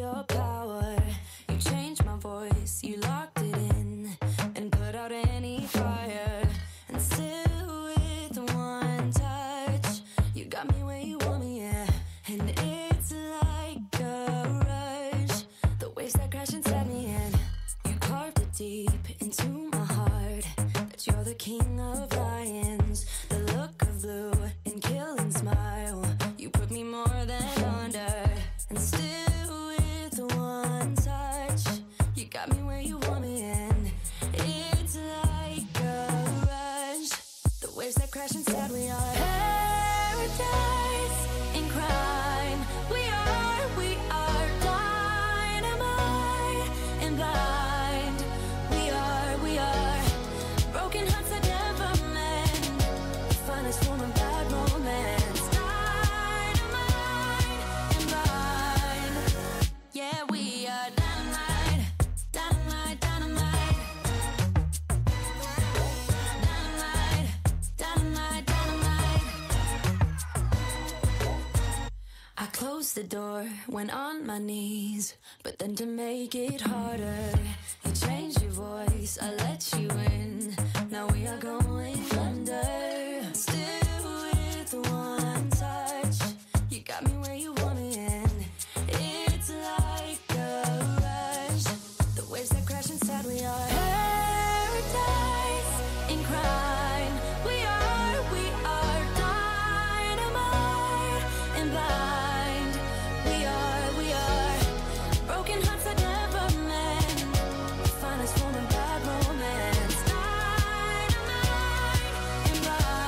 your power. You changed my voice, you locked it in and put out any fire. And still with one touch, you got me where you want me, yeah. And it's like a rush, the waves that crash inside me, and you carved it deep into my heart that you're the king of lions. The look of blue and killing smile, you put me more than under. And still with one touch, you got me where you want me, and it's like a rush, the waves that crash inside. We are paradise in crime. We are dynamite and blind. We are broken hearts that never mend, the finest form of bad romance. Dynamite and blind. Yeah, we are dynamite, dynamite, dynamite. Dynamite, dynamite, dynamite. I closed the door, went on my knees, but then to make it harder, you changed your voice, I let you in. Now we are going under. Still with one touch, you got me where you want me, and it's like a rush, the waves that crash inside. We are paradise in crime. We are dynamite and blind. We are broken hearts that never mend, the finest form of bad romance. Dynamite and blind.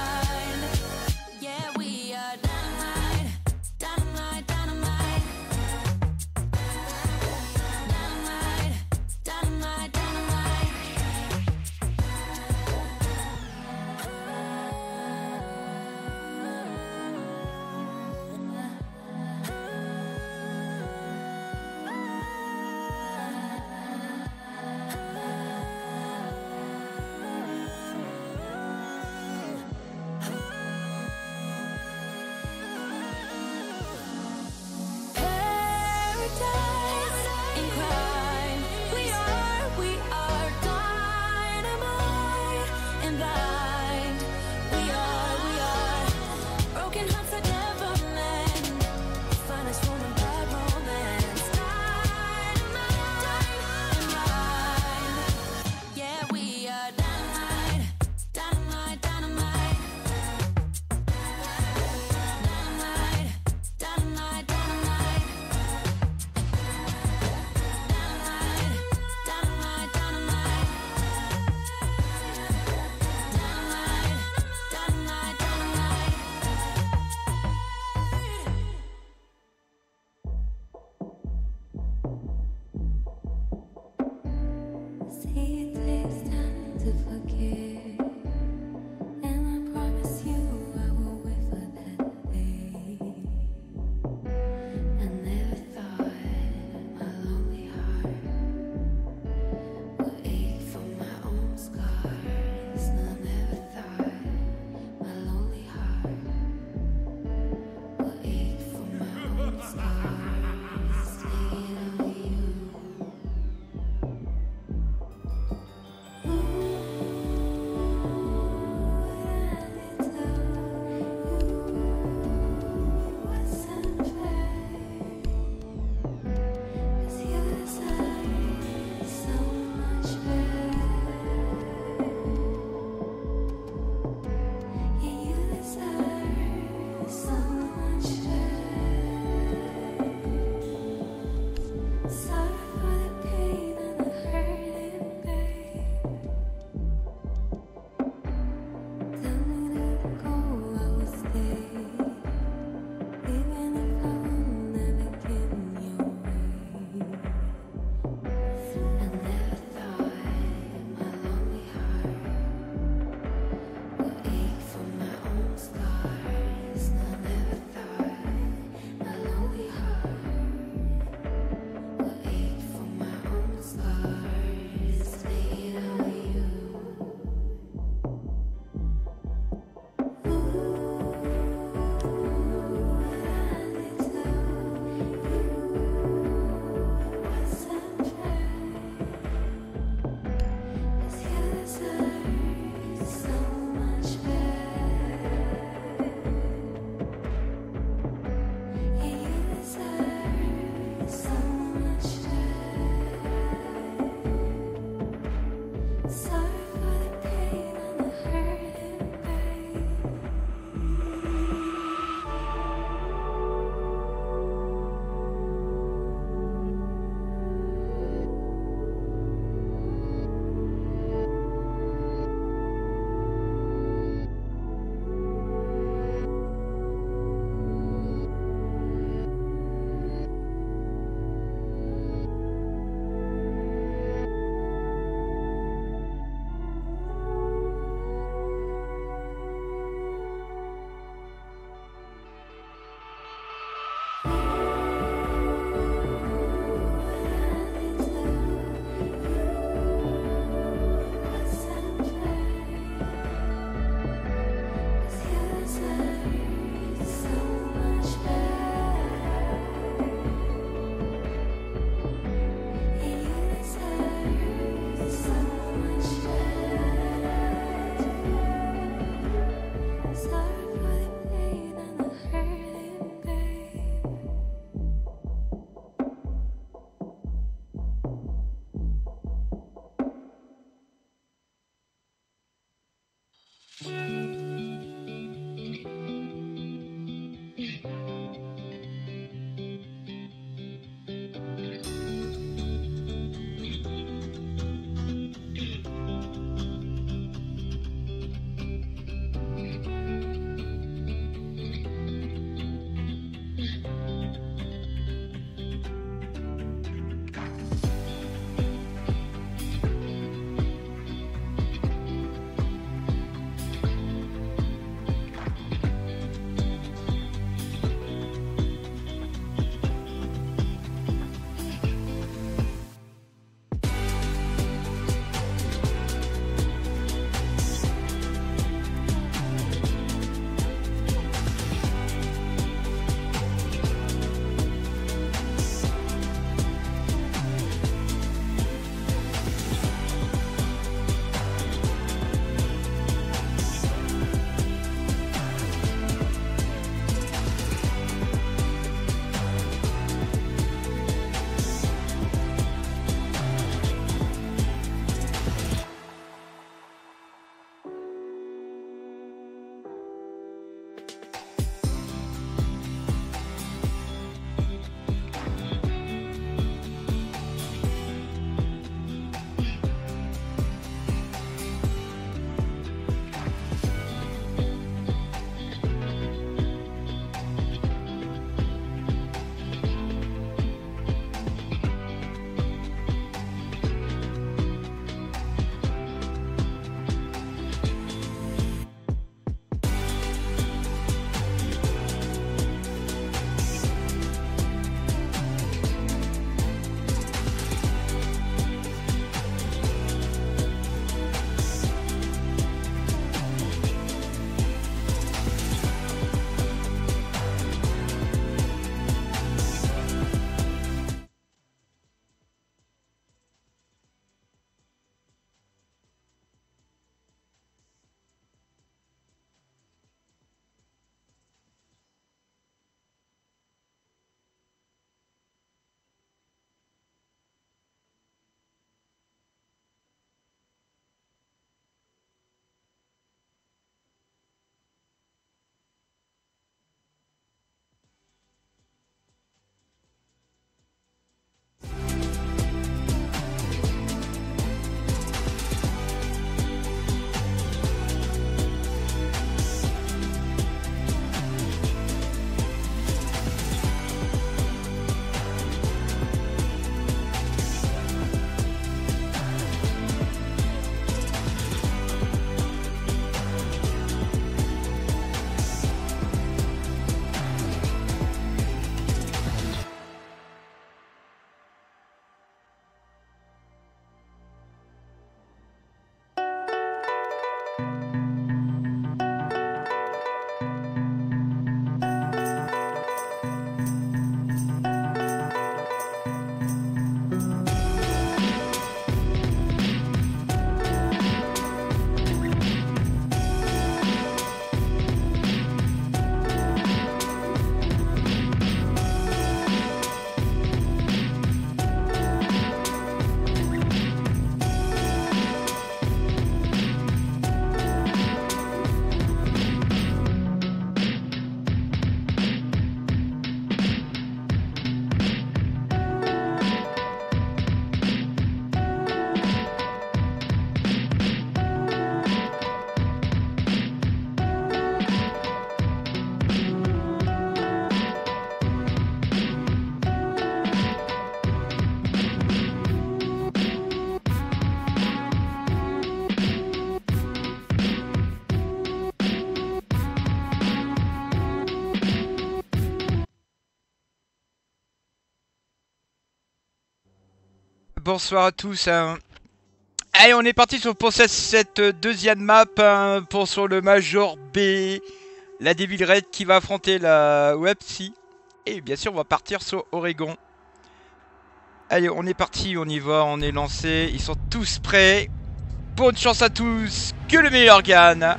Bonsoir à tous. Allez, on est parti pour cette deuxième map pour sur le Major B. La Devil Red qui va affronter la Websy. Et bien sûr, on va partir sur Oregon. Allez, on est parti, on y va, on est lancé. Ils sont tous prêts. Bonne chance à tous. Que le meilleur gagne.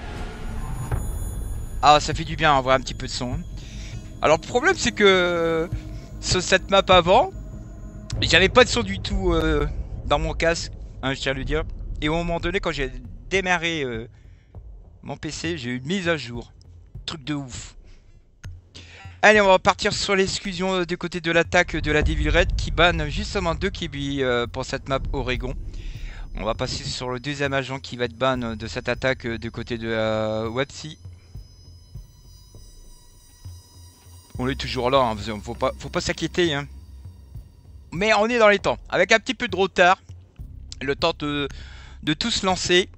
Ah, ça fait du bien, on voit un petit peu de son. Alors, le problème, c'est que sur cette map avant, j'avais pas de son du tout dans mon casque, hein, je tiens à le dire. Et au moment donné, quand j'ai démarré mon PC, j'ai eu une mise à jour. Truc de ouf. Allez, on va partir sur l'exclusion du côté de l'attaque de la Devil Red qui banne justement 2 Kibi pour cette map Oregon. On va passer sur le deuxième agent qui va être ban de cette attaque du côté de la Websy. On est toujours là, hein, faut pas s'inquiéter. Hein. Mais on est dans les temps, avec un petit peu de retard. Le temps de tous lancer.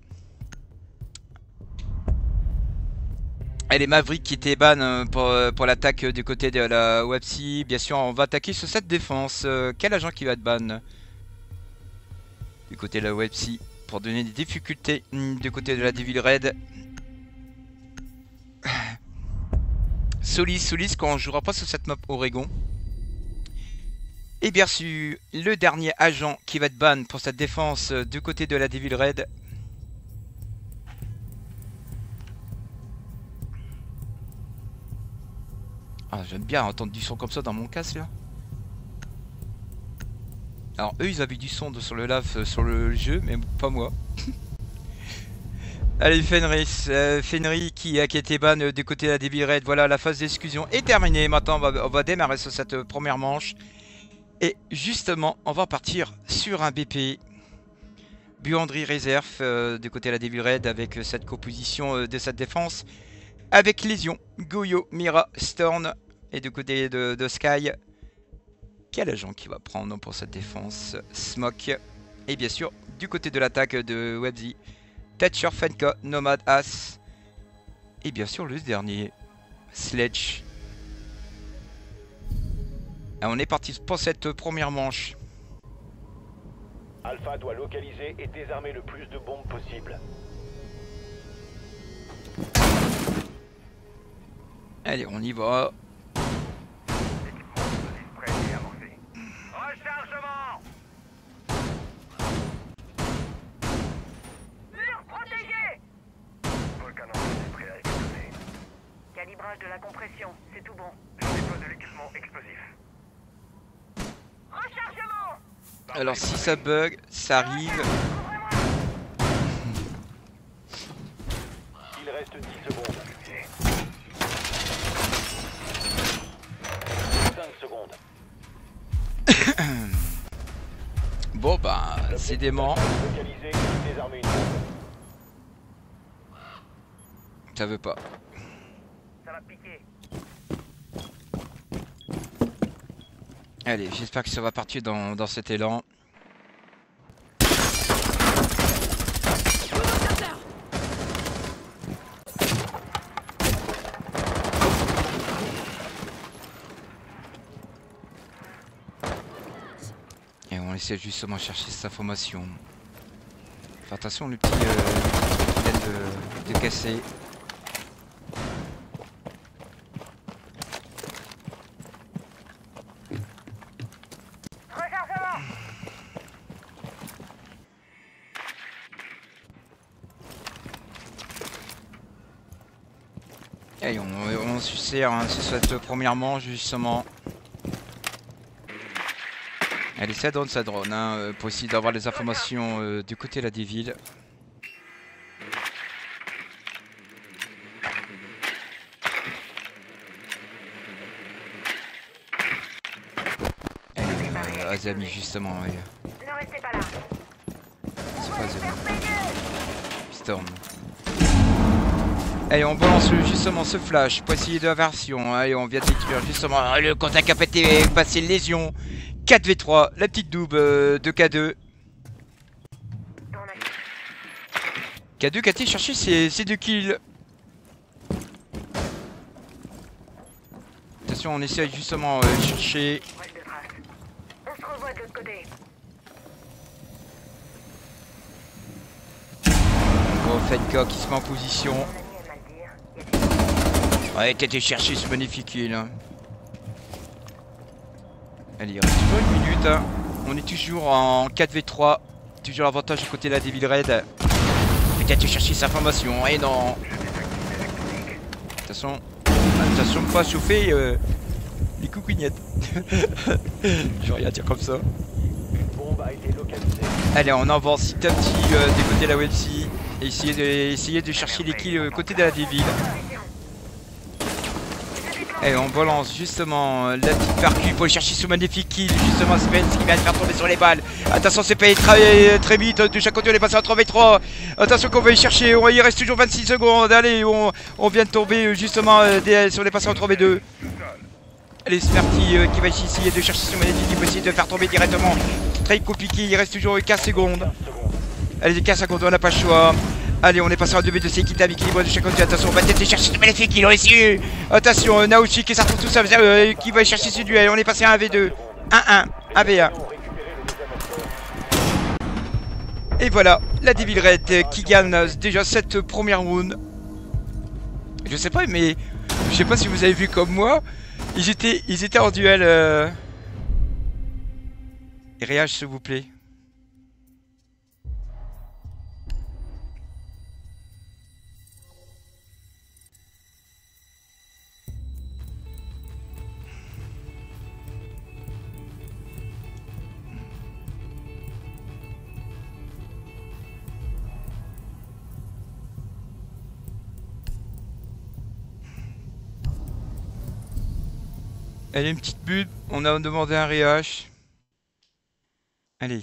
Et les Mavericks qui étaient ban pour l'attaque du côté de la Websy. Bien sûr, on va attaquer sur cette défense. Quel agent qui va être ban du côté de la Websy pour donner des difficultés du côté de la Devil Red. Solis quand on jouera pas sur cette map Oregon. Et bien sûr, le dernier agent qui va être ban pour cette défense du côté de la Devil Red. Ah, j'aime bien entendre du son comme ça dans mon casque là. Alors eux ils avaient du son sur le lave sur le jeu, mais pas moi. Allez, Fenris qui a été ban du côté de la Devil Red. Voilà, la phase d'exclusion est terminée. Maintenant on va démarrer sur cette première manche. Et justement, on va partir sur un BP. Buanderie réserve du côté de la Devil Red avec cette composition de cette défense. Avec Lésion, Goyo, Mira, Storm et du côté de Sky. Quel agent qui va prendre pour cette défense? Smoke. Et bien sûr, du côté de l'attaque de Websy, Thatcher, Fenka, Nomad, As. Et bien sûr, le dernier, Sledge. Et on est parti pour cette première manche. Alpha doit localiser et désarmer le plus de bombes possible. Allez, on y va. Rechargement! Mur protégé! Volcan est prêt à exploser. Calibrage de la compression, c'est tout bon. Je déploie de l'équipement explosif. Rechargement! Alors si ça bug, ça arrive. Il reste 10 secondes. 5 secondes. Bon bah, décidément, Localiser et désarmer une bombe. ça veut pas. Ça va piquer. Allez, j'espère que ça va partir dans cet élan. Et on essaie justement de chercher cette information. Fais attention, le petit qui vient de casser. Allez, on se sert hein, sur cette première manche justement. Allez, ça drone hein, pour essayer d'avoir les informations du côté de la Devil. Allez, Azami justement. Ouais. Ne restez pas là. C'est pas Azami. Storm. Allez, on balance justement ce flash pour essayer de la version. Allez, on vient de détruire justement le contact a pété, passé lésion. 4v3, la petite double de K2. K2 qui a été chercher ses 2 kills. Attention, on essaie justement de chercher. On se revoit de l'autre côté. Bon, Fenka qui se met en position. Ouais, t'as été chercher ce magnifique kill. Hein. Allez, il reste toujours une minute. Hein. On est toujours en 4v3. Toujours l'avantage du côté de la Devil Red. Peut-être chercher sa formation. Et non. Attention. Attention de pas chauffer les coucouignettes. Je vais rien dire comme ça. Allez, on avance petit à petit des côtés de la WebC. Et essayer de chercher les kills côté de la Devil. Et on balance justement la petite percu pour aller chercher ce magnifique kill. Justement Spence qui vient de faire tomber sur les balles. Attention, c'est payé très vite. De chaque côté on est passé à 3v3. Attention qu'on va y chercher. Il reste toujours 26 secondes. Allez, on vient de tomber justement sur les passés en 3v2. Allez, c'est parti qui va essayer de chercher ce magnifique kill pour essayer de faire tomber directement. Très compliqué, il reste toujours 15 secondes. Allez, 15 secondes, on n'a pas le choix. Allez, on est passé en 2v2, c'est équitable, équilibré de chaque côté. Attention, on va peut-être chercher ce magnifique kill ici. Attention, Naoshi qui s'attend tout ça, qui va chercher ce duel. On est passé à 1v2, 1-1, 1v1. Et voilà, la Devil Red qui gagne déjà cette première round. Je sais pas, mais je sais pas si vous avez vu comme moi. Ils étaient en duel. Réage, s'il vous plaît. Elle est une petite bulle, on a demandé un réhache. Allez.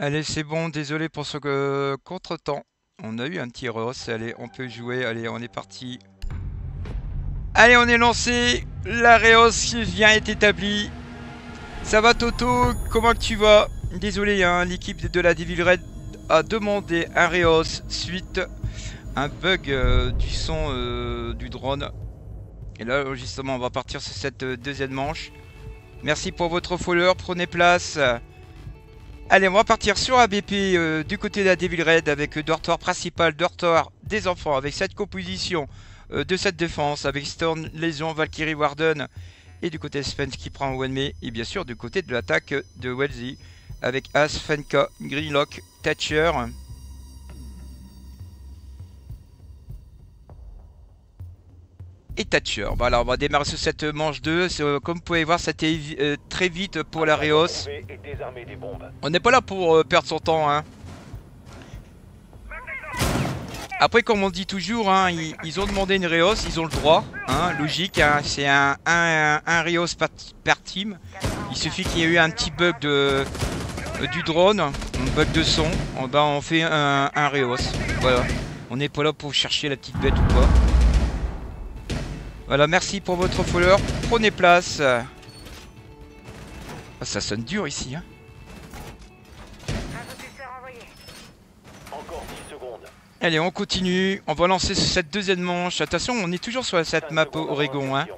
Allez, c'est bon, désolé pour ce contre-temps. On a eu un petit Reos, allez, on peut jouer, allez, on est parti. Allez, on est lancé, la Reos vient est établie. Ça va Toto, comment que tu vas? Désolé, hein, l'équipe de la Devil Red a demandé un Reos suite à un bug du son du drone. Et là, justement, on va partir sur cette deuxième manche. Merci pour votre follower, prenez place. Allez, on va partir sur ABP du côté de la Devil Red avec dortoir principal, dortoir des enfants, avec cette composition de cette défense, avec Storm, Lésion, Valkyrie, Warden, et du côté Spence qui prend Wenme, et bien sûr du côté de l'attaque de Welzy, avec As, Fenka, Greenlock, Thatcher. Et Thatcher. Voilà, on va démarrer sur cette manche 2. Comme vous pouvez voir, c'était très vite pour la Reos. On n'est pas là pour perdre son temps. Hein. Après, comme on dit toujours, hein, ils ont demandé une Reos, ils ont le droit. Hein, logique, hein, c'est un Reos par team. Il suffit qu'il y ait eu un petit bug du drone, un bug de son. On fait un Reos. Voilà. On n'est pas là pour chercher la petite bête ou quoi. Voilà, merci pour votre follower. Prenez place. Ah, ça sonne dur ici. Hein. Allez, on continue. On va lancer cette deuxième manche. Attention, on est toujours sur cette map Oregon. Hein.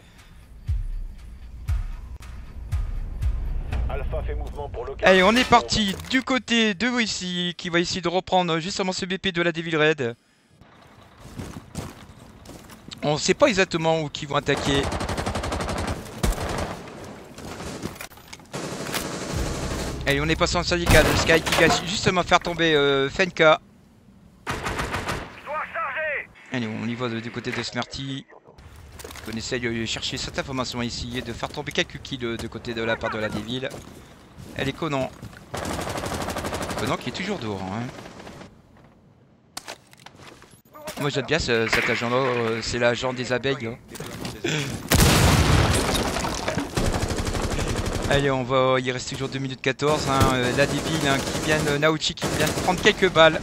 Allez, on est parti du côté de ici, qui va essayer de reprendre justement ce BP de la Devil Red. On ne sait pas exactement où ils vont attaquer. Allez, on est passé en syndicat de Sky qui va justement faire tomber Fenka. Allez, on y va du côté de Smarty. On essaye de chercher cette information ici et de faire tomber quelques kills de côté de la part de la Devil. Elle est Conan. Conan qui est toujours dehors. Hein. Moi j'aime bien cet agent là, c'est l'agent des abeilles. Hein. Allez, on va, il reste toujours 2 minutes 14. Hein, la Devil hein, qui vient, Naochi qui vient de prendre quelques balles.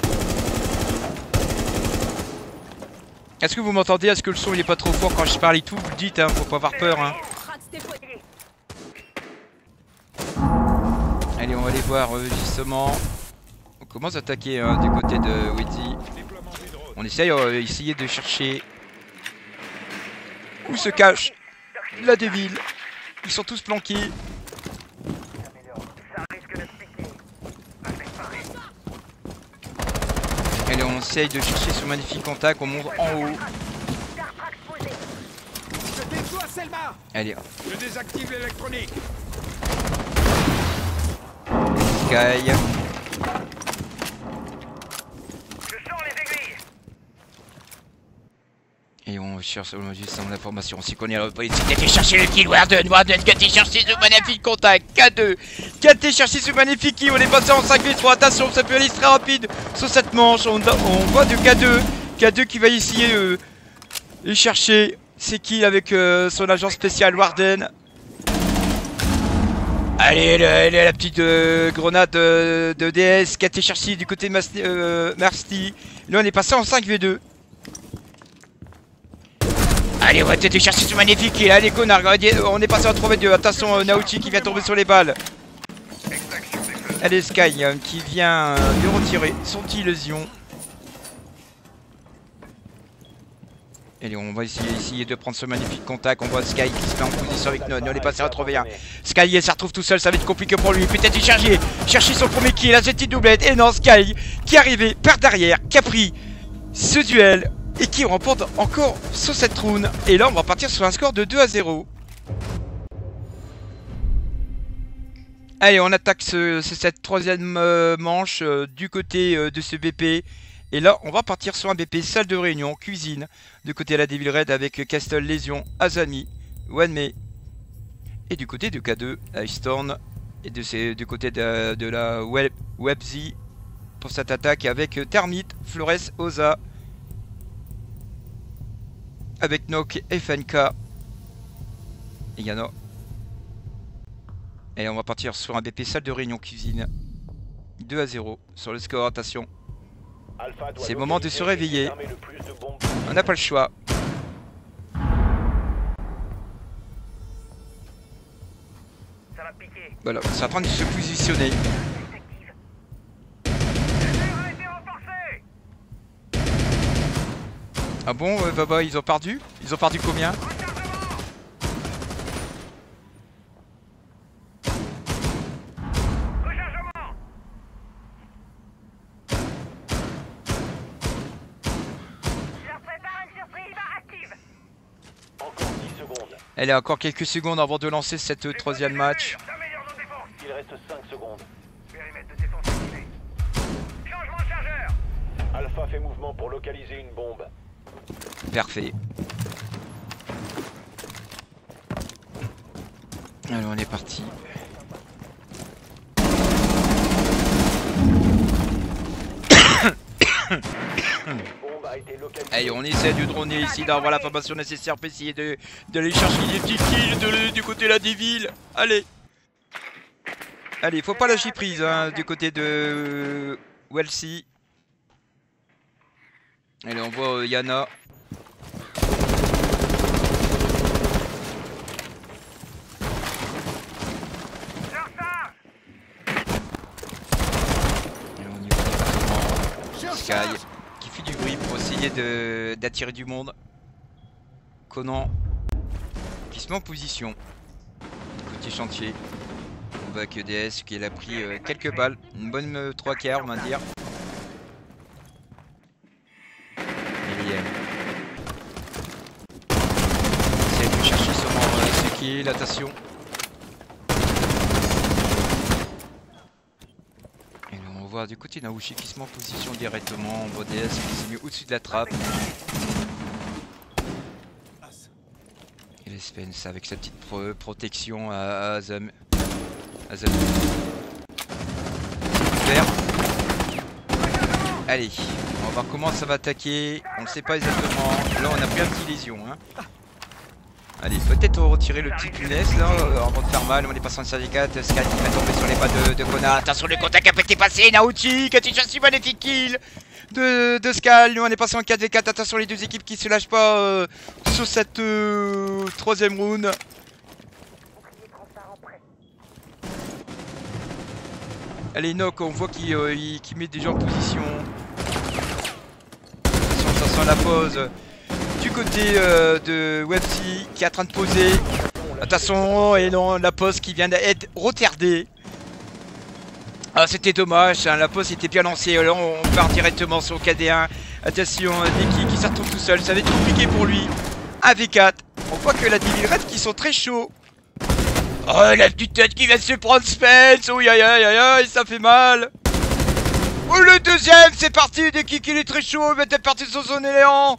Est-ce que vous m'entendez? Est-ce que le son il est pas trop fort quand je parle et tout? Vous le dites, hein, faut pas avoir peur. Hein. Allez, on va aller voir justement. On commence à attaquer hein, du côté de Wedzy. On essaye de chercher où se cache la Devil. Ils sont tous planqués. Allez, on essaye de chercher ce magnifique contact. On monte en haut. Allez. Je désactive l'électronique. Sky. Et on cherche juste en information. On sait qu'on est la police. Qui a été chercher le kill Warden. Warden qui a été chercher ce magnifique contact. K2 qui a été chercher ce magnifique kill. On est passé en 5v3. Attention, ça peut aller très rapide sur cette manche. On voit de K2. K2 qui va essayer de chercher ses kills avec son agent spécial Warden. Allez, la petite grenade de DS qui a été cherchée du côté de Mercy. Là, on est passé en 5v2. Allez, on va peut-être chercher ce magnifique kill. Allez, connard, on est passé en 3v2. Attention, Naochi qui vient tomber sur les balles. Allez, Sky qui vient de retirer son illusion. Allez, on va essayer de prendre ce magnifique contact. On voit Sky qui se met en position avec Non. On est passé à 3v1. Sky se retrouve tout seul, ça va être compliqué pour lui. Peut-être y chercher son premier kill à cette petite doublette. Et non, Sky qui est arrivé par derrière, qui a pris ce duel. Et qui remporte encore sur cette round. Et là on va partir sur un score de 2-0. Allez, on attaque cette troisième manche du côté de ce BP. Et là on va partir sur un BP salle de réunion, cuisine. Du côté de la Devil Red avec Castle, Lésion, Azami, Wanmei. Et du côté de K2, Icetorn. Et du côté de la Webzy pour cette attaque avec Termite, Flores, Oza. Avec Nock et FNK. Et y en a. Et on va partir sur un BP salle de réunion cuisine. 2-0 sur le score, attention. Alpha doit C'est le moment de se localiser et réveiller. désarmer le plus de bombes. On n'a pas le choix. Ça va piquer. Voilà, c'est en train de se positionner. Active. Le mur a été renforcé. Ah bon, Baba, ils ont perdu? Ils ont perdu combien? Rechargement. Rechargement. Je leur prépare une surprise. Active. Encore 10 secondes. Elle a encore quelques secondes avant de lancer cette troisième match. Ça améliore nos défenses. Il reste 5 secondes. Périmètre de défense activé. Changement de chargeur. Alpha fait mouvement pour localiser une bombe. Parfait. Allez, on est parti. Bombe a été localisée. Allez, on essaie de droner ici, d'avoir la formation nécessaire pour essayer d'aller chercher des petits kills du côté de la Deville. Allez. Allez, faut pas lâcher prise hein, du côté de Welsi. Allez, on voit Yana. Leur ça. Et on y voit directement Sky qui fait du bruit pour essayer d'attirer du monde. Conan qui se met en position. Côté chantier. On voit que DS qui a pris quelques balles. Une bonne 3 quarts on va dire. Essaye de chercher ce kill, attention. Et là, on voit du côté Naouchi qui se met en position directement. On voit DS qui s'est mis au-dessus de la trappe. Et les Spence avec sa petite protection à Azam. Vert. Allez, on va voir comment ça va attaquer. On ne sait pas exactement. Là, on a pris un petit lésion. Hein. Allez, peut-être retirer le petit punaise là avant de faire mal. On est passé en série 4. Sky qui va tomber sur les pas de Kona. Attention, le contact a été passé. Naouchi qui a déjà si magnifique kill de Sky. Nous, on est passé en 4v4. Attention, les deux équipes qui se lâchent pas sur cette troisième round. Bouclier transparent prêt. Allez, Nock, on voit qu'il met déjà en position. Attention, ça sent la pause. Du côté de Websy qui est en train de poser. Attention, et non, la pause qui vient d'être retardée. Ah, c'était dommage, hein, la pause était bien lancée. Là, on part directement sur le KD1. Attention, Neki qui se retrouve tout seul. Ça va être compliqué pour lui. 1v4. On voit que la Devil Red qui sont très chauds. Oh, la petite tête qui vient de se prendre Spence. Oh, aïe, aïe, aïe, aïe, ça fait mal. Oh, le deuxième, c'est parti. Neki qui est très chaud. Il va être parti sur son éléant.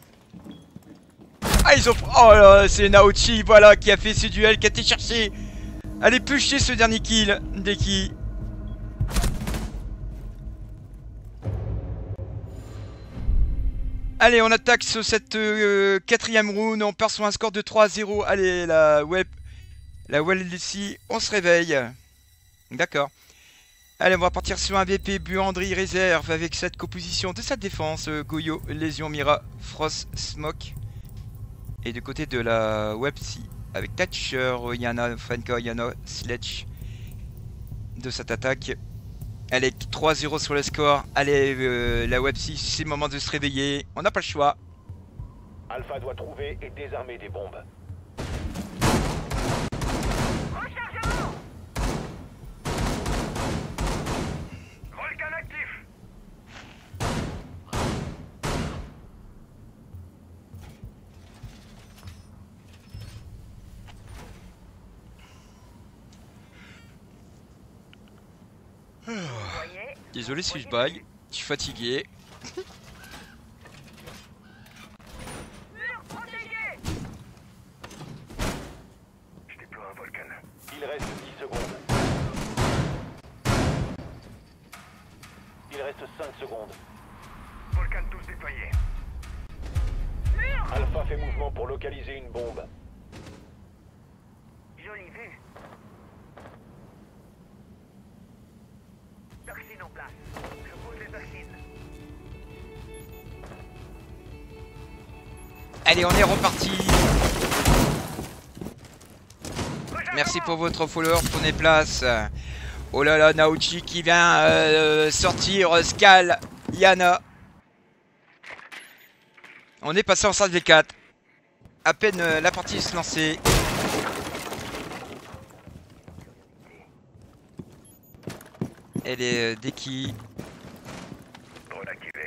Ah, ils ont... Oh là, c'est Naochi, voilà, qui a fait ce duel, qui a été cherché. Allez, pêcher ce dernier kill, Neki. Allez, on attaque sur cette quatrième round. On part sur un score de 3-0. Allez, la ici, on se réveille. D'accord. Allez, on va partir sur un VP Buandry réserve avec cette composition de sa défense. Goyo, Lésion, Mira, Frost, Smoke. Et du côté de la Websy, avec Thatcher, Yana, Franka, Yana, Sledge de cette attaque. Allez, 3-0 sur le score. Allez, la Websy, c'est le moment de se réveiller. On n'a pas le choix. Alpha doit trouver et désarmer des bombes. Rechargement. Rolcan actif. Voyez. Désolé si je baille, je suis fatigué. Mur protégé. Je déploie un Volcan. Il reste 10 secondes. Il reste 5 secondes. Volcan tous déployés. Alpha fait mouvement pour localiser une bombe. Jolie vue. Toxine en place. Je pose les toxines. Allez, on est reparti. Merci pour votre follower, prenez place. Oh là là, Naochi qui vient sortir Skal, Yana. On est passé en salle V4. À peine la partie se lancer. Elle est Deki. Drone activé.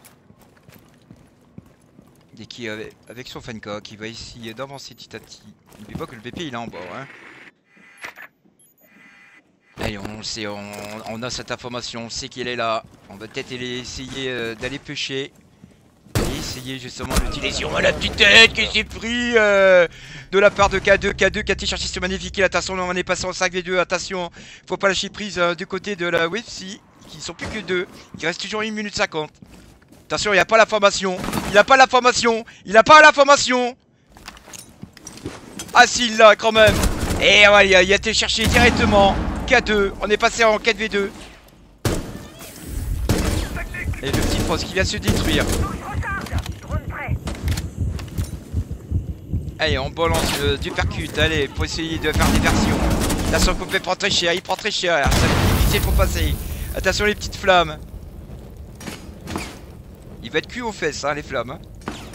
Deki avec son Fenka qui va essayer d'avancer petit à petit. N'oublie pas que le BP il est en bas. Hein. Allez, on sait, on a cette information, on sait qu'il est là. On va peut-être essayer d'aller pêcher. Et essayer justement d'utiliser la petite tête qui s'est pris de la part de K2. K2 qui a été chercher ce magnifique kill. Attention, on est passé en 5v2. Attention, faut pas lâcher prise du côté de la UFC. Qui sont plus que 2. Il reste toujours 1 minute 50. Attention, il n'y a pas la formation. Il n'a pas la formation. Il n'a pas la formation. Ah si, il l'a quand même. Et voilà, il a été chercher directement. K2, on est passé en 4v2. Et le petit Frost qui vient se détruire. Allez, on balance du percute, allez, pour essayer de faire des versions. Attention qu'on peut prendre très cher, il prend très cher. Ça va être difficile pour passer. Attention les petites flammes. Il va être cuit aux fesses, hein, les flammes. Hein.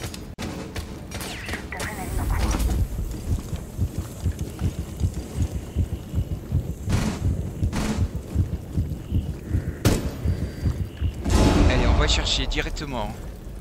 Allez, on va chercher directement.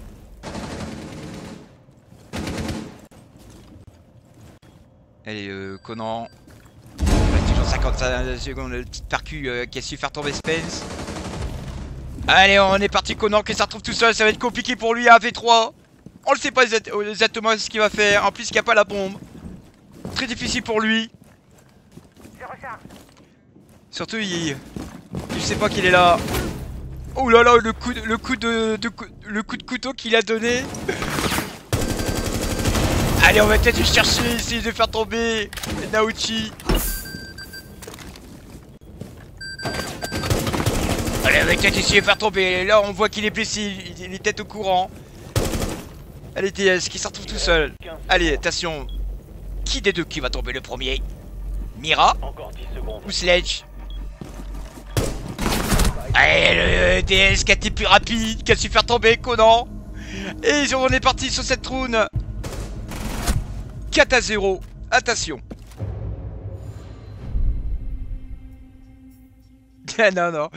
Allez, Conan. Il reste toujours 55 secondes, le petit percu qui a su faire tomber Spence. Allez, on est parti, Conan qui se retrouve tout seul, ça va être compliqué pour lui à V3. On le sait pas exactement ce qu'il va faire, en plus il n'y a pas la bombe. Très difficile pour lui. Je recharge. Surtout il sait pas qu'il est là. Oh là là, le coup de couteau qu'il a donné. Allez, on va peut-être le chercher, essayer de faire tomber Naochi. Allez, on va peut-être essayer de faire tomber. Là, on voit qu'il est blessé, il est peut-être au courant. Allez, DS qui s'en retrouve tout seul. Allez, attention. Qui des deux qui va tomber le premier? Mira Encore 10 secondes. ou Sledge? Allez, le DS qui a été plus rapide, qui a su faire tomber Conan. Et on est parti sur cette round. 4-0. Attention. Ah non, non.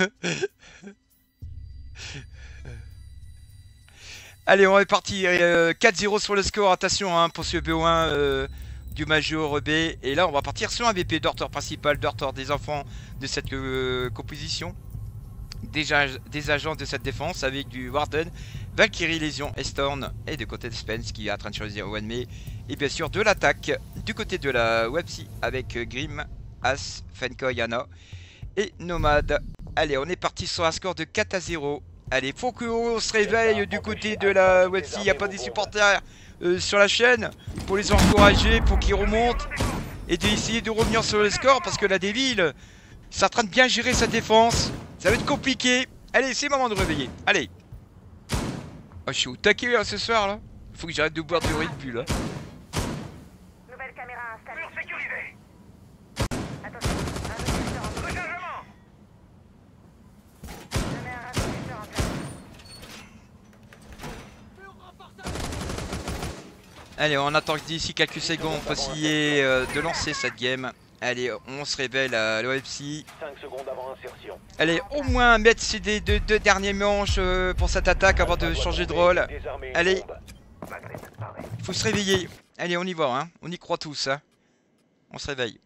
Allez, on est parti. 4-0 sur le score. Attention hein, pour ce BO1 du Major B. Et là, on va partir sur un VP d'ordre principal, d'ordre des enfants de cette composition. Des agents de cette défense avec du Warden, Valkyrie, Lésion, Estorn et de côté de Spence qui est en train de choisir One May. Et bien sûr de l'attaque du côté de la Websy avec Grim, As, Fenka, Yana et Nomad. Allez, on est parti sur un score de 4-0. Allez, faut qu'on se réveille du côté de la Websy. Il n'y a pas des supporters sur la chaîne pour les encourager, pour qu'ils remontent et d'essayer de revenir sur le score parce que la Devil, c'est en train de bien gérer sa défense. Ça va être compliqué. Allez, c'est le moment de réveiller. Allez. Oh, je suis au taquet là, ce soir là. Faut que j'arrête de boire du Red Bull là. Nouvelle caméra installée. Mur sécurisé. Attention, un réflecteur en place. Rechargement. Je mets un réflecteur en place. Allez, on attend d'ici quelques secondes pour essayer de lancer cette game. Allez, on se révèle à l'OFC. 5 secondes avant insertion. Allez, au moins mettre ces deux derniers manches pour cette attaque avant de changer de rôle. Allez, faut se réveiller. Allez, on y va, hein. On y croit tous, hein. On se réveille.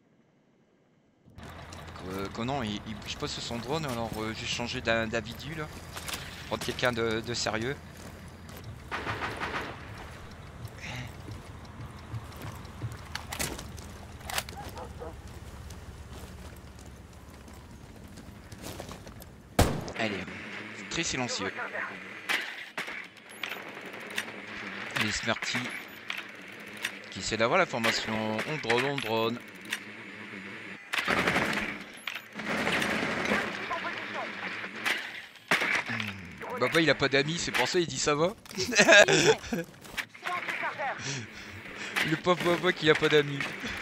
Conan, il bouge pas sur son drone, alors j'ai changé d'individu là. Prendre quelqu'un de sérieux. Allez, très silencieux. Les Smarty qui essaient d'avoir la formation. On drone, on drone. Baba il a pas d'amis, c'est pour ça il dit ça va. Le pauvre Baba qui a pas d'amis.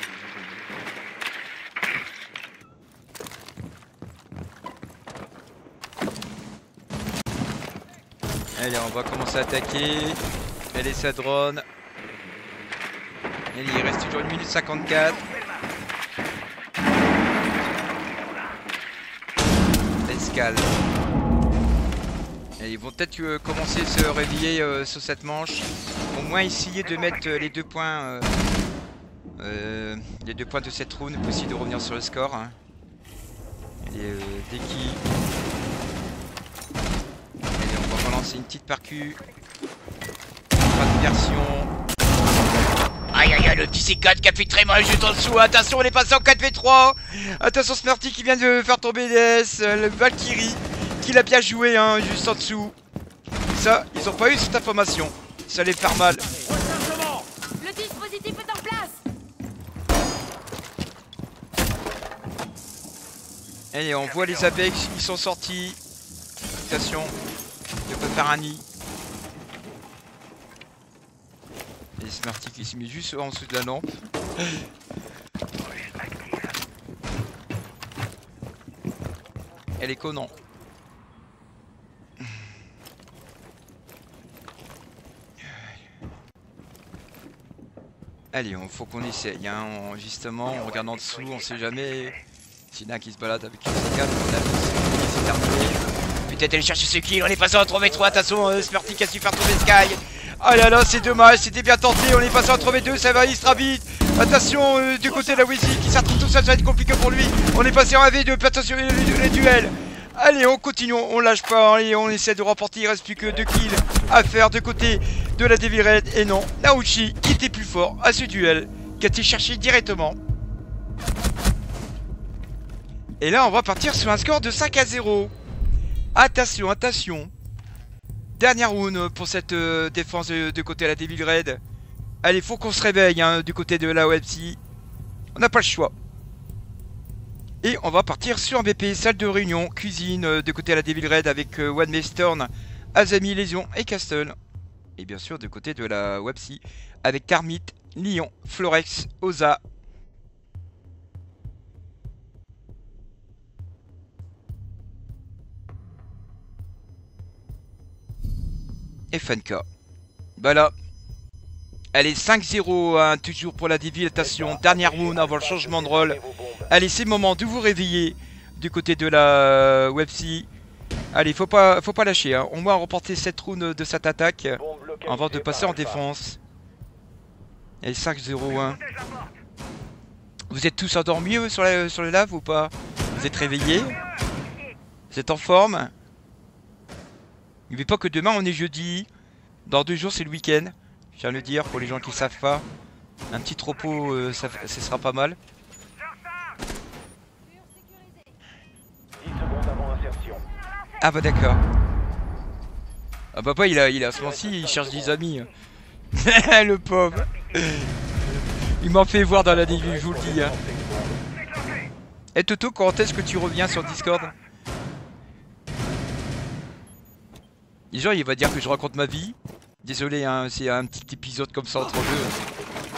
Allez, on va commencer à attaquer. Elle est sa drone. Allez, il reste toujours 1 minute 54. Escale. Et ils vont peut-être commencer à se réveiller sur cette manche. Au moins essayer de mettre les 2 points. Les 2 points de cette round pour essayer de revenir sur le score. Hein. Allez, Deki. Allez, on va relancer une petite parcu. Pas de version. Aïe aïe aïe, le petit C4 qui a fait très mal juste en dessous. Attention, on est passé en 4v3. Attention, Smarty qui vient de faire tomber DS. Le Valkyrie qui l'a bien joué, hein, juste en dessous. Ça, ils ont pas eu cette information. Ça allait faire mal. Le dispositif est en place. Allez, on voit les Apex, ils sont sortis. Attention, il peut faire un nid. Et Smarty qui se met juste en dessous de la lampe. Elle est connant. Allez, faut qu'on essaye, hein. Justement, on regarde en dessous, on sait jamais. S'il y en a qui se balade avec une C4, c'est terminé. Peut-être aller chercher ce kill, on est passé en 3v3, attention, Smarty qui a su faire tomber Sky. Oh là là, c'est dommage, c'était bien tenté, on est passé en 3v2, ça va, il sera vite. Attention, du côté de la Wizzy qui s'attrape tout ça, ça va être compliqué pour lui. On est passé en 1v2, attention les duels. Allez, on continue, on lâche pas, allez, on essaie de remporter, il reste plus que 2 kills à faire de côté de la Devil Red. Et non, Naoshi qui était plus fort à ce duel, qui a été cherché directement. Et là, on va partir sur un score de 5-0. Attention, attention. Dernière round pour cette défense de côté de la Devil Red. Allez, faut qu'on se réveille, hein, du côté de la WebC. On n'a pas le choix. Et on va partir sur un BP, salle de réunion, cuisine, de côté de la Devil Red avec One Maestern, Azami, Lésion et Castle. Et bien sûr, de côté de la WebC avec Karmit, Lyon, Florex, Oza. Et Funka. Voilà. Allez, 5-0, hein, toujours pour la Devil. Attention, dernière round avant le changement de rôle. Allez, c'est le moment de vous réveiller du côté de la WebC. Allez, faut pas lâcher, hein. On va remporter cette round de cette attaque avant de passer en défense. Allez, 5-0, hein. Vous êtes tous endormis sur le lave ou pas? Vous êtes réveillés? Vous êtes en forme? N'oubliez pas que demain on est jeudi. Dans 2 jours c'est le week-end. Je viens de le dire pour les gens qui ne savent pas. Un petit repos, ça sera pas mal. 10 secondes avant insertion. Ah bah d'accord. Ah bah pas il a ce moment-ci, il cherche des amis. Le pauvre. Il m'en fait voir dans la début, je vous le dis. Hein. Et Toto, quand est-ce que tu reviens sur Discord? Déjà il va dire que je raconte ma vie. Désolé, hein, c'est un petit épisode comme ça entre deux.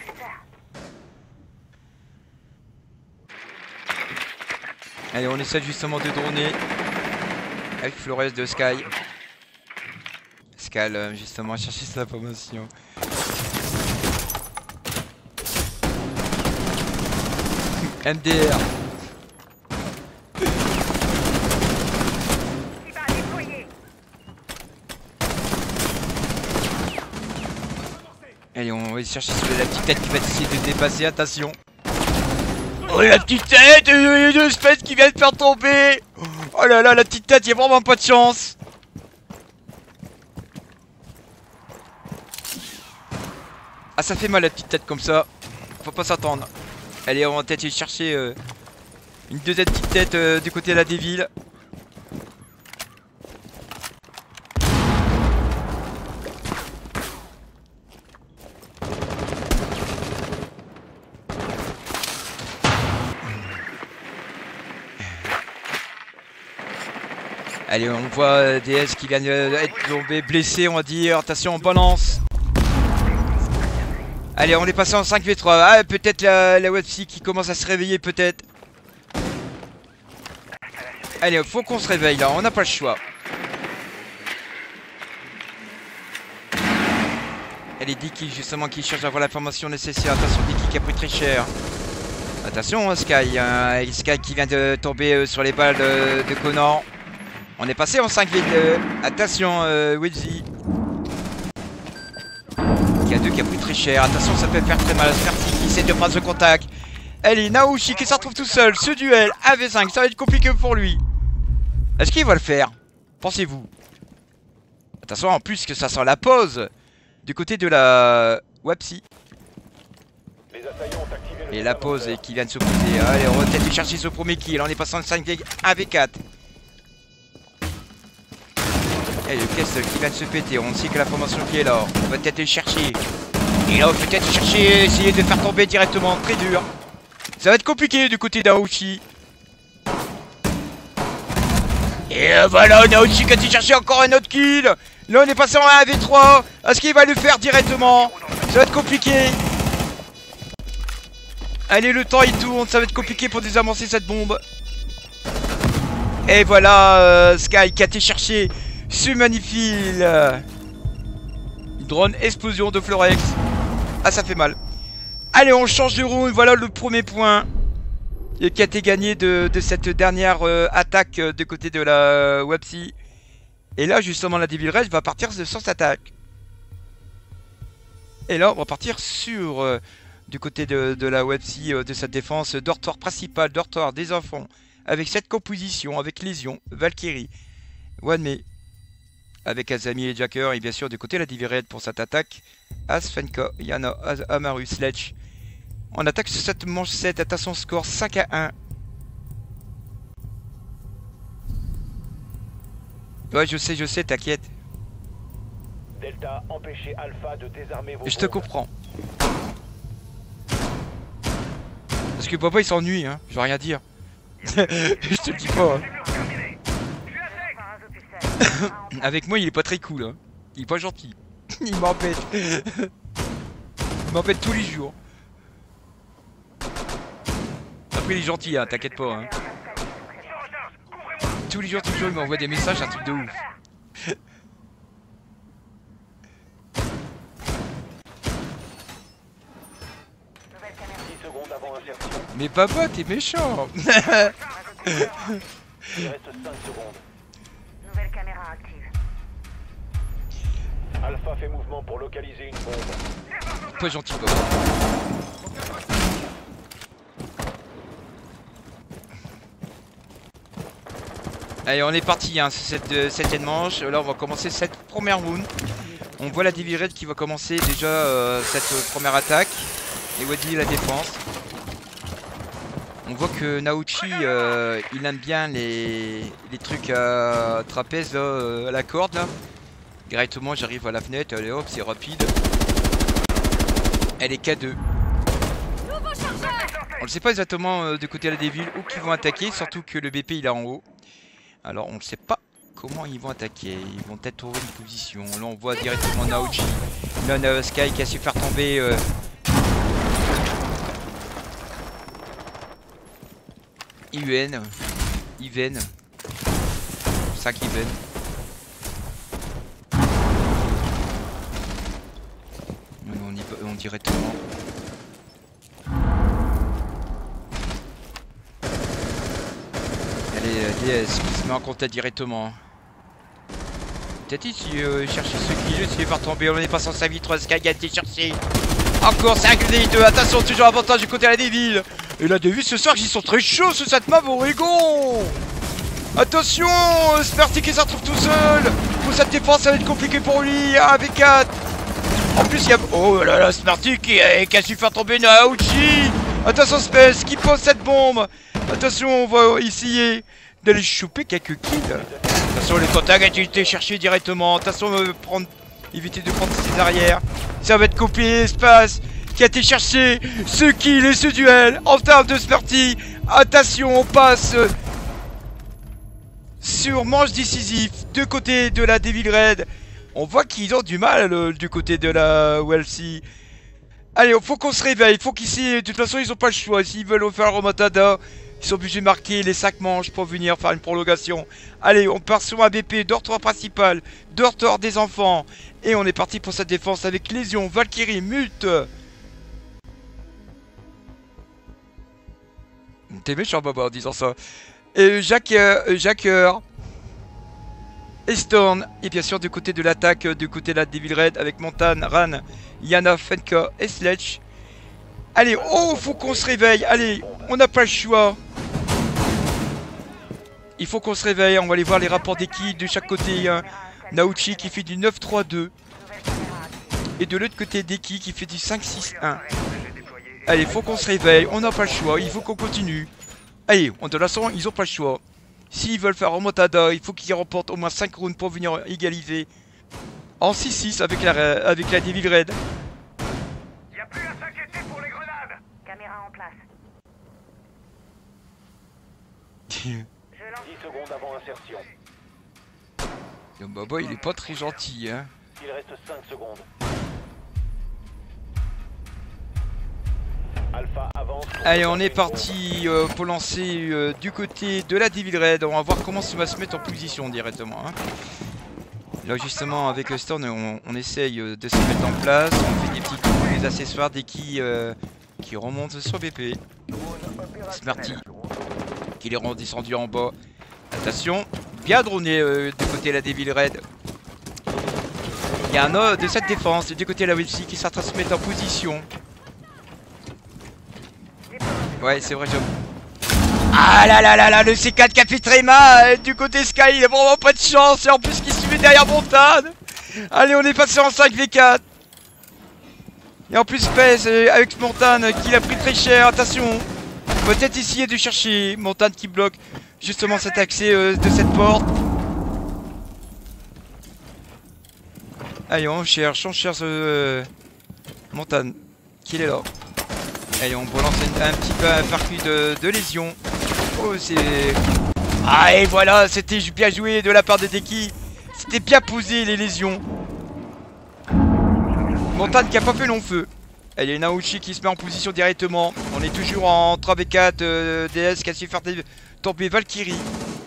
Allez, on essaie justement de droner avec Flores de Sky. Sky, justement, chercher cette information. MDR. Allez, on va chercher la petite tête qui va essayer de dépasser, attention. Oh la petite tête de Space qui vient de faire tomber. Oh là là, la petite tête, il y a vraiment pas de chance. Ah, ça fait mal la petite tête comme ça. Faut pas s'attendre. Allez, on va peut-être aller chercher une deuxième petite tête du côté de la Devil. Allez, on voit DS qui vient d'être tombé, blessé, on va dire. Attention, on balance. Allez, on est passé en 5v3. Ah, peut-être la WebC qui commence à se réveiller, peut-être. Allez, faut qu'on se réveille là, on n'a pas le choix. Allez, Dicky justement qui cherche à avoir l'information nécessaire. Attention, Dicky qui a pris très cher. Attention, Sky. Sky qui vient de tomber sur les balles de Connor. On est passé en 5v2. Attention, Wedzy. Qui a 2 qui a pris très cher. Attention, ça peut faire très mal à Sperty qui essaie de prendre ce contact. Allez, Naoshi qui se retrouve tout seul. Ce duel, 1v5, ça va être compliqué pour lui. Est-ce qu'il va le faire? Pensez-vous? Attention, en plus que ça sent la pause du côté de la WebC. Et la pause et qui vient de s'opposer. Allez, on va peut-être aller chercher ce premier kill. On est passé en 5v4. Et le Castle qui vient de se péter. On sait que la formation qui est là. On va peut-être aller chercher. Et là, on va peut-être chercher, essayer de faire tomber directement. Très dur. Ça va être compliqué du côté d'Aoshi. Et voilà, Naoshi qui a été chercher encore un autre kill. Là, on est passé en 1v3. Est-ce qu'il va le faire directement? Ça va être compliqué. Allez, le temps il tourne. Ça va être compliqué pour désamorcer cette bombe. Et voilà, Sky qui a été chercher ce magnifique drone explosion de Florex. Ah, ça fait mal. Allez, on change de round. Voilà le premier point qui a été gagné de cette dernière attaque de côté de la WebC. Et là, justement, la Devil Red va partir sur cette attaque. Et là, on va partir sur du côté de la WebC, de cette défense, dortoir principal, dortoir des enfants, avec cette composition, avec Lésion, Valkyrie, Wanmei, avec Azami et Jacker, et bien sûr, du côté de la Devil Red pour cette attaque, Asfenka, Yana, Amaru, Sledge. On attaque sur cette manche 7, attention score 5-1. Ouais, je sais, t'inquiète. Delta, empêchez Alpha de désarmer vos Je te comprends. Parce que papa il s'ennuie, hein, je vais rien dire. Je te le dis pas. Hein. Avec moi il est pas très cool, hein. Il est pas gentil. Il m'empêche. Il m'empêche tous les jours. Après il est gentil, hein, t'inquiète pas. Hein. Tous les jours, il m'envoie des messages, un truc de ouf. Mais papa, t'es méchant. Il reste 5 secondes. Nouvelle caméra active. Alpha fait mouvement pour localiser une bombe. Pas gentil, papa. Allez, on est parti hein, sur cette 7ème manche. Là, on va commencer cette première round. On voit la Devil Red qui va commencer déjà cette première attaque. Et Waddy la défense. On voit que Naoshi, il aime bien les trucs à trapèze, là, à la corde. Là. Directement, j'arrive à la fenêtre. Allez hop, c'est rapide. Elle est K2. On ne sait pas exactement de côté de la Devil où qu'ils vont attaquer. Surtout que le BP, il est en haut. Alors on ne sait pas comment ils vont attaquer. Ils vont peut-être trouver une position. Là on voit directement Naoshi. Là Sky qui a su faire tomber Iven. 5 Iven. On directement. Allez, DS qui se met en contact directement. Peut-être ici, chercher ce kill, essayer de faire tomber. On est passé en 5v3, Sky a été cherché. Encore 5v2, attention, toujours avantage du côté de la Devil. Et la Devil ce soir, ils sont très chauds sur cette map, Oregon. Attention, Sperty qui se retrouve tout seul. Pour cette défense, ça va être compliqué pour lui. 1v4. En plus, il y a. Oh là là, Sperty qui a su faire tomber Naoshi. Attention, Space qui pose cette bombe. Attention, on va essayer d'aller choper quelques kills. Attention, le contact a été cherché directement. Attention, éviter de prendre ses arrières. Ça va être copié, Space qui a été chercher ce kill et ce duel en termes de Sperty. Attention, on passe sur manche décisif, de côté de la Devil Red. On voit qu'ils ont du mal du côté de la WLC. Allez, faut qu'on se réveille, faut qu'ici, de toute façon ils ont pas le choix. S'ils veulent faire un remontada, ils sont obligés de marquer les 5 manches pour venir faire une prolongation. Allez, on part sur un BP, dortoir principal, dortoir des enfants. Et on est parti pour cette défense avec Lésion, Valkyrie, Mute. T'es méchant, Boba, en disant ça. Et Jacker. Et Storm. Et bien sûr, du côté de l'attaque, du côté de la Devil Red, avec Montan, Ran, Yana, Fenka et Sledge. Allez, oh, faut qu'on se réveille. Allez, on n'a pas le choix. Il faut qu'on se réveille. On va aller voir les rapports d'équipe de chaque côté. Hein. Naochi qui fait du 9-3-2. Et de l'autre côté, Deki qui fait du 5-6-1. Allez, faut qu'on se réveille. On n'a pas le choix. Il faut qu'on continue. Allez, de toute façon, ils ont pas le choix. S'ils veulent faire remontada, il faut qu'ils remportent au moins 5 rounds pour venir égaliser. En 6-6 avec la Devil Red. Y a plus à s'inquiéter pour les grenades. Caméra en place. 10 secondes avant insertion. Le Boba, il est pas très gentil, hein. Il reste 5 secondes. Alpha avance. Allez, on est parti pour lancer du côté de la Devil Red. On va voir comment ça va se mettre en position directement. Hein. Là, justement, avec Storm, on essaye de se mettre en place. On fait des petits coups, des accessoires, des qui remontent sur BP. Smarty qui les rend descendus en bas. Attention, bien droné du côté de la Devil Red. Il y a un autre de cette défense du côté de la WC qui s'est en train de se mettre en position. Ouais, c'est vrai, Ah là là là là, le C4 qui a fait très mal du côté Sky, il a vraiment pas de chance. Et en plus, qui suivait derrière Montagne. Allez, on est passé en 5v4. Et en plus, Pez avec Montagne qui l'a pris très cher. Attention, on va peut-être essayer de chercher Montagne qui bloque justement cet accès de cette porte. Allez, on cherche Montagne qui est là. Allez, on relance un petit peu un parcours de lésion. Oh, c'est... Ah, et voilà, c'était bien joué de la part de Deki. C'était bien posé, les lésions. Montagne qui a pas fait long feu. Allez, Naoshi qui se met en position directement. On est toujours en 3v4. DS qui a su faire tomber Valkyrie.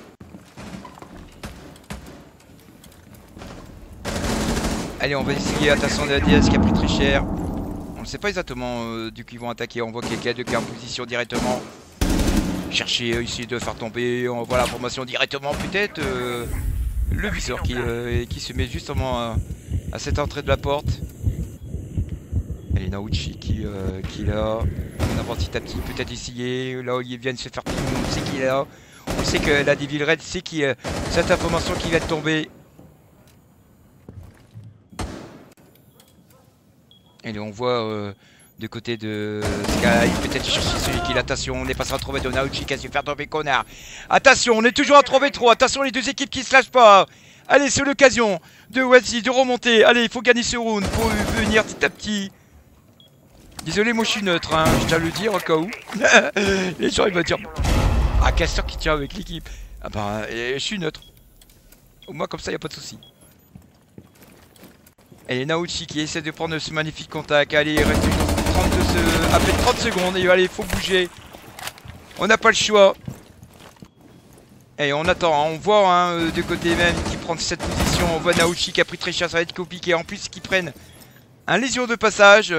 Allez, on va essayer. Attention de la DS qui a pris très cher. On ne sait pas exactement du coup ils vont attaquer. On voit qu'il y a quelqu'un qui est en position directement. Chercher ici de faire tomber. On voit la formation directement peut-être. Le viseur qui se met justement à cette entrée de la porte. Et Naochi qui est là. On a petit à petit peut-être essayer. Là où ils viennent se faire tout le monde sait qu'il est là. On sait que la Devil Red sait qu'il y a cette information qui va tomber. Et on voit du côté de Sky, peut-être chercher celui qui l'attention. On est passé à 3v de Naochi qui a su faire tomber connard. Attention, on est toujours à 3v3. Attention, les deux équipes qui se lâchent pas. Allez, c'est l'occasion de Wazi de remonter. Allez, il faut gagner ce round pour venir petit à petit. Désolé, moi je suis neutre, hein, je tiens à le dire au cas où. Les gens ils vont dire ah, Castor qui tient avec l'équipe. Ah bah, je suis neutre. Au moins, comme ça, y a pas de souci. Et Naochi qui essaie de prendre ce magnifique contact. Allez, il reste à peine 30 secondes. Et allez, il faut bouger. On n'a pas le choix. Et on attend, hein. On voit hein, de côté même qui prend cette position. On voit Naochi qui a pris très cher, ça va être compliqué. En plus, qu'ils prennent un lésion de passage.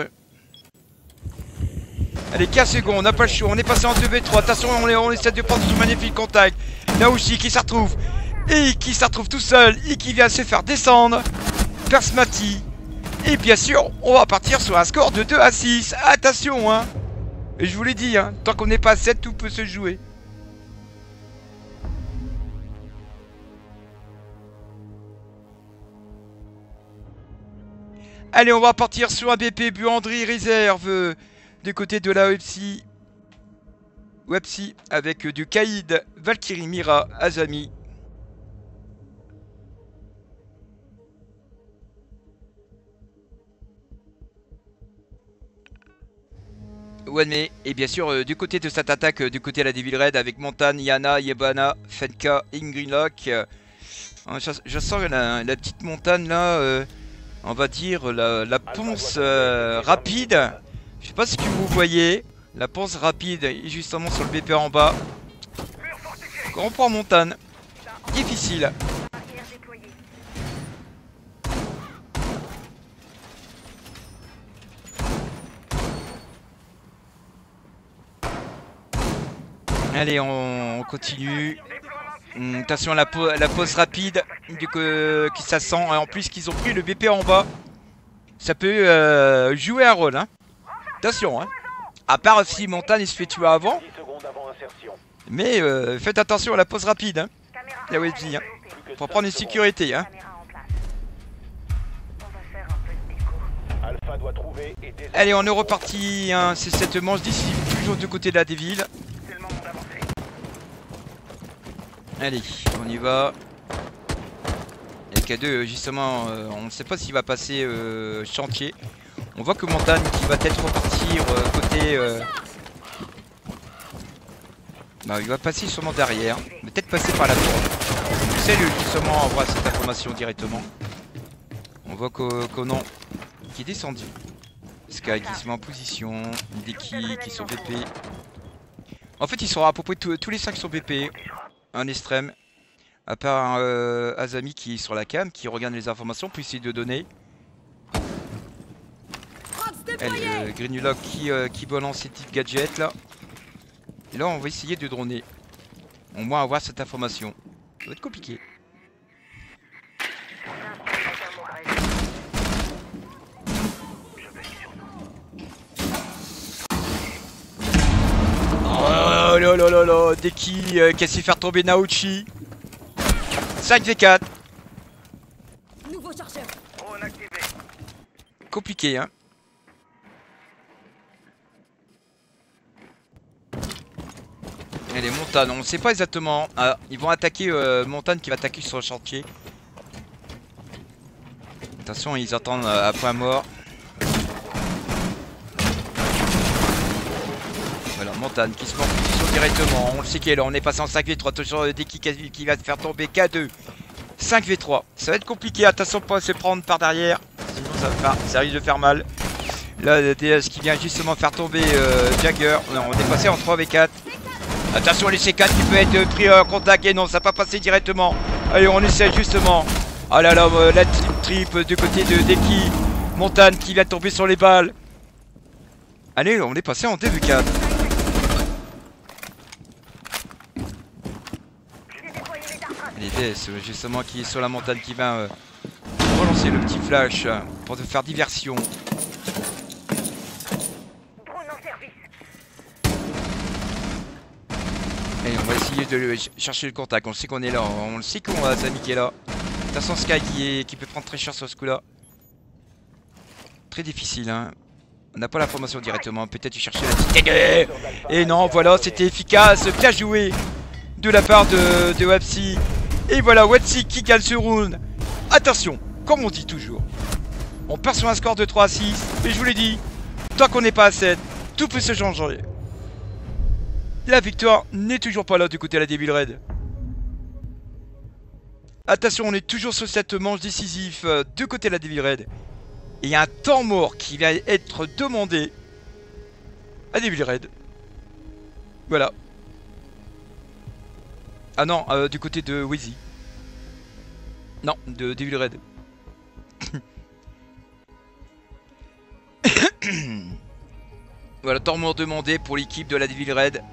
Allez, 15 secondes, on n'a pas le choix. On est passé en 2v3. Attention, on essaie de prendre ce magnifique contact. Naochi qui se retrouve. Et qui se retrouve tout seul. Et qui vient se faire descendre. Persmati. Et bien sûr, on va partir sur un score de 2-6. Attention, hein. Et je vous l'ai dit, hein. Tant qu'on n'est pas à 7, tout peut se jouer. Allez, on va partir sur un BP buanderie réserve du côté de la Websi avec du Kaïd, Valkyrie, Mira, Azami. Wanme Et bien sûr, du côté de cette attaque, du côté de la Devil Red, avec Montagne, Yana, Yebana, Fenka, Ingrinlock. Je sens la petite montagne là, on va dire la ponce rapide. Je sais pas si vous voyez, la ponce rapide est justement sur le BP en bas. Grand point montagne, difficile. Barrière déployée. Allez, on continue. Attention à la pause rapide qui ça sent. En plus qu'ils ont pris le BP en bas. Ça peut jouer un rôle. Hein. Attention. Hein. À part si Montagne il se fait tuer avant. 10 secondes avant insertion. Mais faites attention à la pause rapide. Hein. Caméra La en Webzy, hein. place. Plus que Pour 5 prendre une secondes. sécurité. Hein. Caméra en place. On va faire un peu de déco. Alpha doit trouver et désarmer. Allez, on est reparti. Hein. C'est cette manche d'ici, toujours du côté de la Devil. C'est le moment d'avancer. Allez, on y va. Et K2, justement, on ne sait pas s'il va passer chantier. On voit que Montagne qui va peut-être repartir côté... Bah, il va passer sûrement derrière. Il va peut-être passer par la tour. C'est lui qui sûrement envoie cette information directement. On voit qu'Onan qui est descendu. Sky qui se met en position. Deki qui sont BP. En fait, ils sont à peu près tous les 5 sont BP. Un extrême. À part Azami qui est sur la cam, qui regarde les informations pour essayer de donner. Elle, Grenulok qui balance ses petites gadgets là. Et là on va essayer de droner. Au moins avoir cette information. Ça va être compliqué. Oh là là là là, Deki qui a essayé de faire tomber Naochi. 5v4. Nouveau chargeur. Drone activé. Compliqué hein. Et les montagnes, on ne sait pas exactement. Ah, ils vont attaquer Montagne qui va attaquer sur le chantier. Attention, ils attendent à point mort. Voilà, Montagne qui se met en position directement. On le sait qu'elle est, on est passé en 5v3. Toujours Deki qui va se faire tomber. K2. 5v3. Ça va être compliqué. Attention pour se prendre par derrière. Sinon ça risque de faire mal. Là, DS qui vient justement faire tomber Jagger. On est passé en 3v4. Attention les C4 qui peut être pris en contact. Et non, ça n'a pas passé directement. Allez, on essaie justement. Ah là là, la trip du côté de Deki. Montagne qui vient tomber sur les balles. Allez, on est passé en 2v4. Les DS justement qui est sur la montagne qui va relancer le petit flash pour te faire diversion. Drone en service. Et on va essayer de chercher le contact. On sait qu'on est là, on le sait qu'on a Samy qui est là. Attention Sky qui peut prendre très cher sur ce coup là. Très difficile hein. On n'a pas l'information directement, peut-être chercher la petite... Et non, voilà, c'était efficace, bien joué de la part de Wapsi. Et voilà, Wapsi qui gagne ce round. Attention, comme on dit toujours, on perd sur un score de 3 à 6. Et je vous l'ai dit, tant qu'on n'est pas à 7, tout peut se changer. La victoire n'est toujours pas là du côté de la Devil Red. Attention, on est toujours sur cette manche décisive du côté de la Devil Red. Et il y a un temps mort qui va être demandé à Devil Red. Voilà. Ah non, du côté de Wheezy. Non, de Devil Red. Voilà, temps mort demandé pour l'équipe de la Devil Red.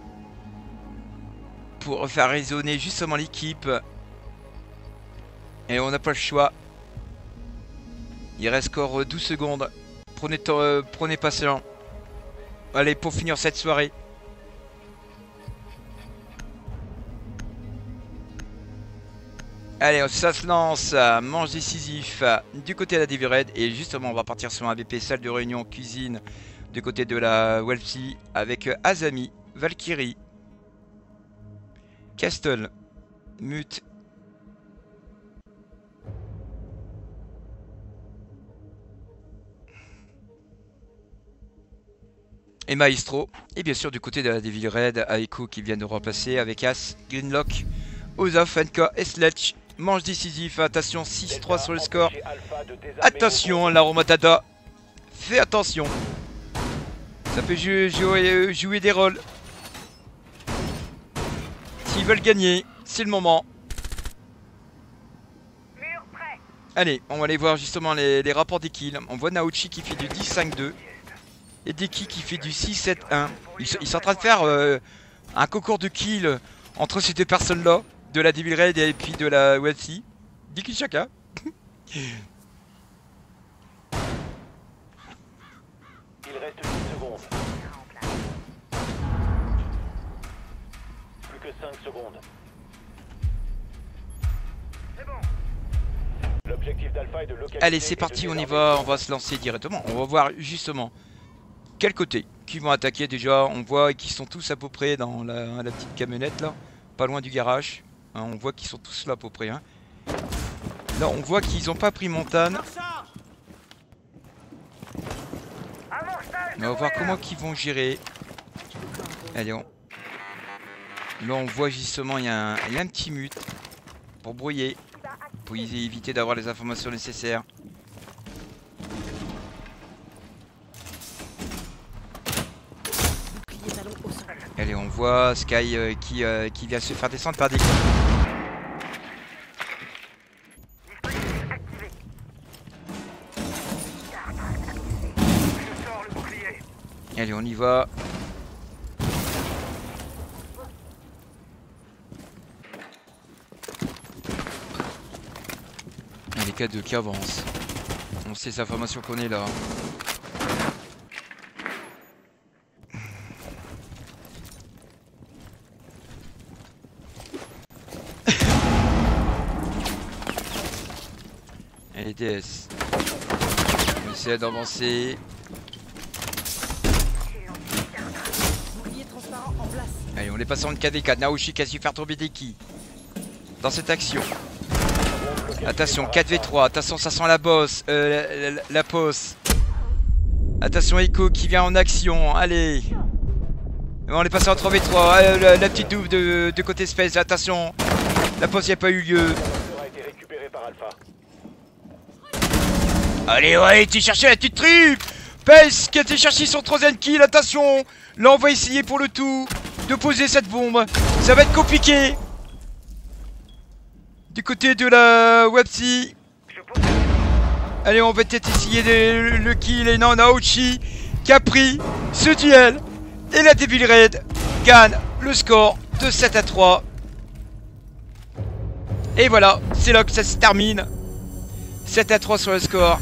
Pour faire résonner justement l'équipe. Et on n'a pas le choix. Il reste encore 12 secondes. Prenez patient. Allez, pour finir cette soirée. Allez, ça se lance. Manche décisif du côté de la Devil Red. Et justement, on va partir sur un BP salle de réunion cuisine du côté de la Welfie avec Azami, Valkyrie, Castle, Mute. et Maestro. Et bien sûr, du côté de la Devil Red, Aiko qui vient de remplacer avec As, Greenlock, Ozaf, NK et Sledge. Manche décisif, attention, 6-3 sur le score. Attention, la Romatada. Fais attention. Ça peut jouer des rôles. S'ils veulent gagner, c'est le moment. Mur prêt. Allez, on va aller voir justement les rapports des kills. On voit Naochi qui fait du 10-5-2. Et Deki qui fait du 6-7-1. Ils sont en train de faire un concours de kills entre ces deux personnes-là. De la Devil Raid et puis de la UFC. 10 kills chacun. Il reste 10 secondes. Plus que 5 secondes. C'est bon. L'objectif d'Alpha est de localiser. Allez, c'est parti, on y va. On va se lancer directement. On va voir justement quel côté qui vont attaquer déjà. On voit qu'ils sont tous à peu près dans la petite camionnette là. Pas loin du garage. Hein, on voit qu'ils sont tous là à peu près. Hein. Là, on voit qu'ils n'ont pas pris Montane. On va voir comment ils vont gérer. Allez, là on voit justement il y a un petit mute pour brouiller, pour éviter d'avoir les informations nécessaires. Allez, on voit Sky qui vient se faire descendre par des... Allez, on y va. Les K2 qui avancent. On sait sa formation qu'on est là. Allez, DS. On essaie d'avancer. Allez, on les passe en 4v4. Naoshi qui a su faire tomber Deki dans cette action. Attention, 4v3. Attention, ça sent la bosse. La pause. Attention, Echo qui vient en action. Allez. On est passé en 3v3. La petite double de côté Space. Attention. La pause, il n'y a pas eu lieu. Allez, ouais, tu cherchais la petite triple. Pace qui a été chercher son troisième kill. Attention. Là, on va essayer pour le tout de poser cette bombe. Ça va être compliqué. Du côté de la Wapsi. Allez, on va peut-être essayer le kill. Et non, Naochi qui a pris ce duel. Et la Devil Raid gagne le score de 7-3. Et voilà, c'est là que ça se termine. 7-3 sur le score.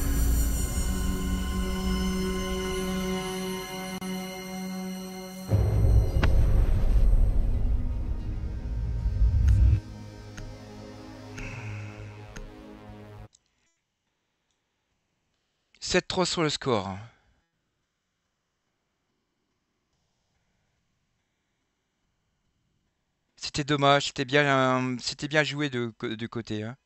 « 7-3 sur le score. C'était dommage, c'était bien joué de côté. Hein.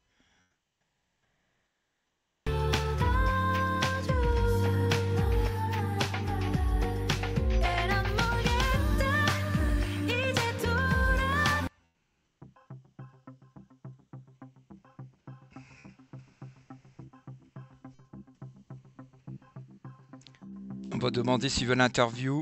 On va demander s'ils veulent l'interview.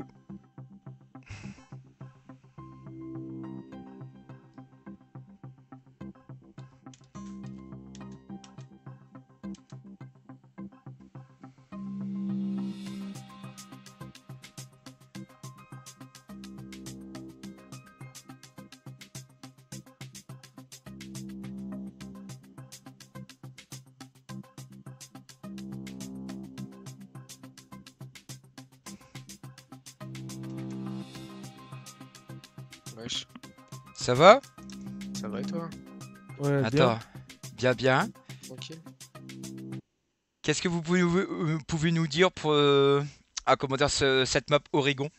Wesh, Ça va? ça va et toi? Ouais, Attends, bien. Tranquille. Qu'est-ce que vous pouvez nous dire pour comment dire, cette map Oregon?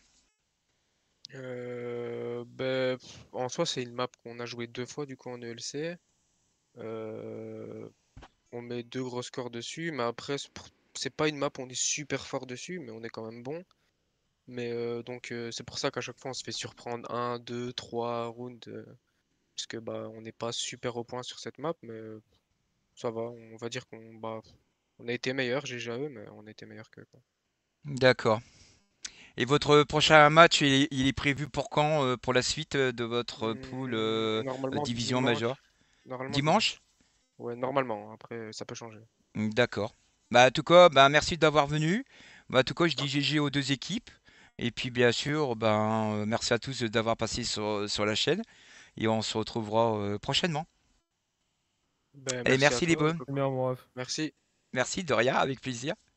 En soi, c'est une map qu'on a joué 2 fois du coup en ELC. On met 2 gros scores dessus, mais après, c'est pas une map où on est super fort dessus, mais on est quand même bon. Mais donc c'est pour ça qu'à chaque fois on se fait surprendre 1, 2, 3 rounds. Parce que bah on n'est pas super au point sur cette map, mais ça va. On va dire on a été meilleur, GGAE, mais on a été meilleur que quoi. D'accord. Et votre prochain match, il est prévu pour quand, pour la suite de votre pool Normalement division majeure? dimanche. Normalement Dimanche? dimanche. Ouais, normalement. Après, ça peut changer. D'accord. Bah, en tout cas, bah, merci d'avoir venu. Bah, en tout cas, je dis GG aux deux équipes. Et puis, bien sûr, ben, merci à tous d'avoir passé sur la chaîne. Et on se retrouvera prochainement. Ben, Allez, merci à merci les toi, bons. Coco. Bien, mon ref. Merci. Merci, de rien, avec plaisir.